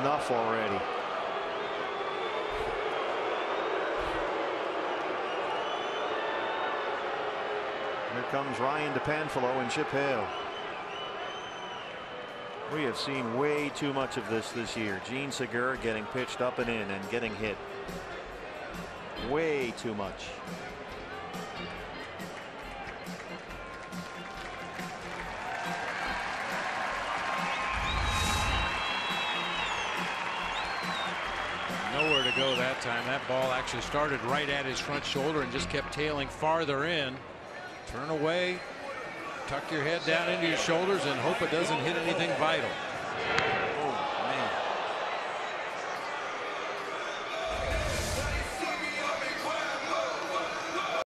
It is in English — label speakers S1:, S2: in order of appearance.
S1: enough already. Here comes Ryan DePanfilo and Chip Hale. We have seen way too much of this year. Gene Segura getting pitched up and in and getting hit. Way too much.
S2: Nowhere to go that time. That ball actually started right at his front shoulder and just kept tailing farther in. Turn away, tuck your head down into your shoulders and hope it doesn't hit anything vital.